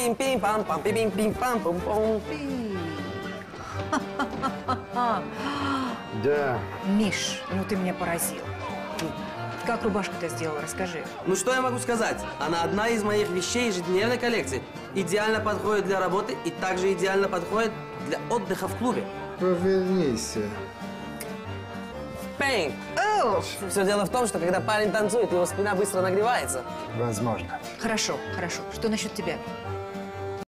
Пим-пим-пам-пам, пим-пим-пам-пум-пум. Да. Миш, ну ты меня поразил. Как рубашку-то сделал, расскажи. Ну что я могу сказать? Она одна из моих вещей ежедневной коллекции. Идеально подходит для работы и также идеально подходит для отдыха в клубе. Повернись. Пэнг! Все дело в том, что когда парень танцует, его спина быстро нагревается. Возможно. Хорошо, хорошо. Что насчет тебя?